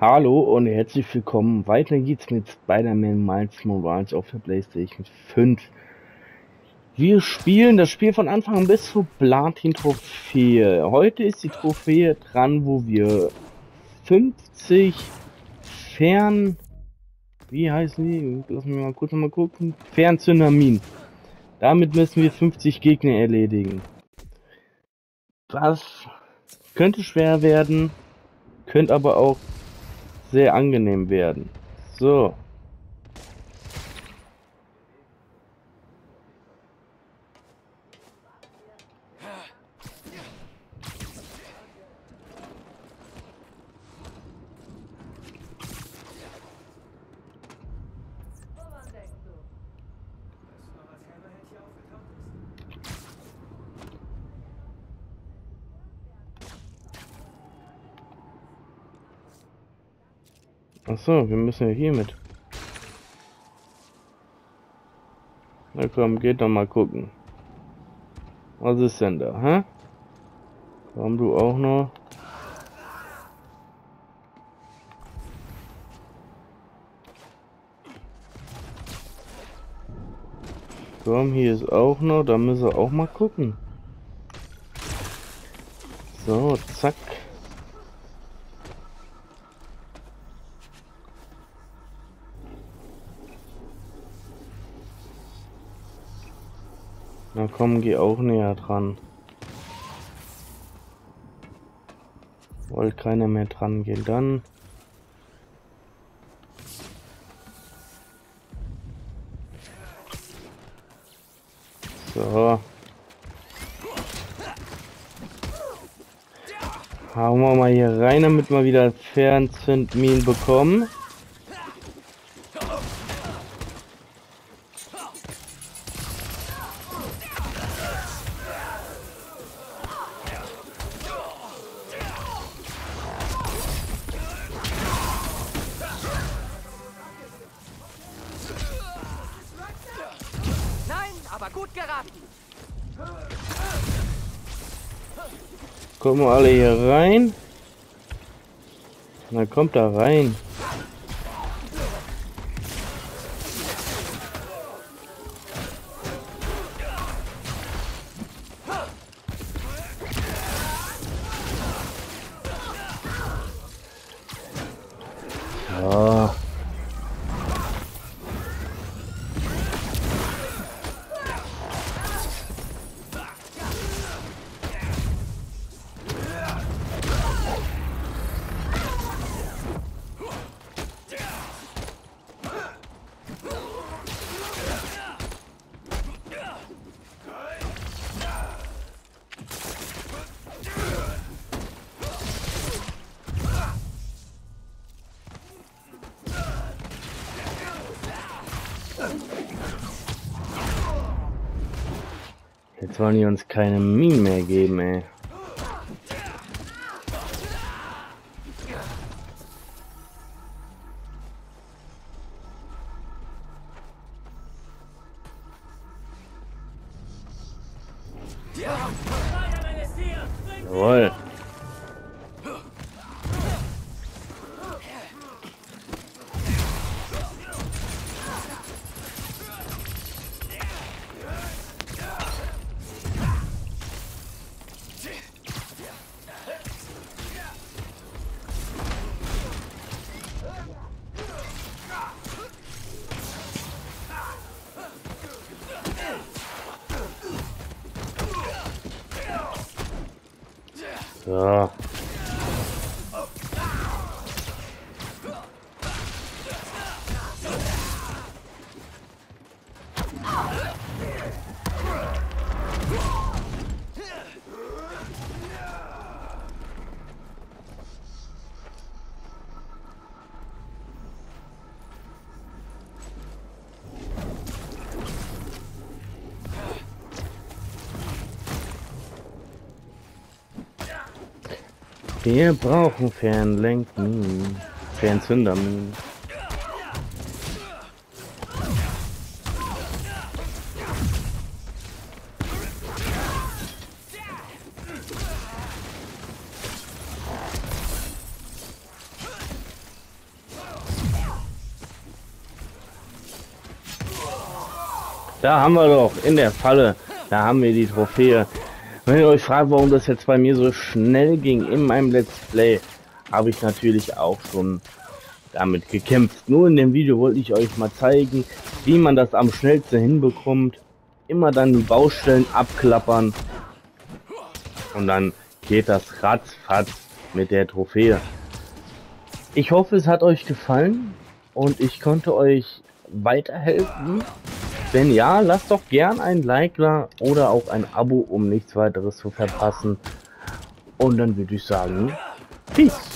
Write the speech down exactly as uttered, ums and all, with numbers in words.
Hallo und herzlich willkommen. Weiter geht's mit Spider-Man Miles Morales auf der PlayStation fünf. Wir spielen das Spiel von Anfang bis zur Platin-Trophäe. Heute ist die Trophäe dran, wo wir fünfzig Fern... Wie heißen die? Lass mich mal kurz noch mal gucken. Fernzyndamin. Damit müssen wir fünfzig Gegner erledigen. Das könnte schwer werden, könnte aber auch sehr angenehm werden. So. Achso, wir müssen ja hier mit. Na komm, geht doch mal gucken. Was ist denn da, hä? Komm du auch noch. Komm, hier ist auch noch, da müssen wir auch mal gucken. So, zack. Na komm, geh auch näher dran. Wollte keiner mehr dran gehen, dann. So. Hauen wir mal hier rein, damit wir wieder Fernzündminen bekommen. Aber gut geraten. Kommen wir alle hier rein. Na kommt da rein. Ja. Jetzt wollen die uns keine Minen mehr geben, ey. Jawohl. So. Wir brauchen Fernlenken, Fernzünderminen. Da haben wir doch, in der Falle, da haben wir die Trophäe. Wenn ihr euch fragt, warum das jetzt bei mir so schnell ging in meinem Let's Play, habe ich natürlich auch schon damit gekämpft. Nur in dem Video wollte ich euch mal zeigen, wie man das am schnellsten hinbekommt. Immer dann die Baustellen abklappern und dann geht das ratzfatz mit der Trophäe. Ich hoffe, es hat euch gefallen und ich konnte euch weiterhelfen. Wenn ja, lasst doch gern ein Like da oder auch ein Abo, um nichts weiteres zu verpassen. Und dann würde ich sagen, Peace.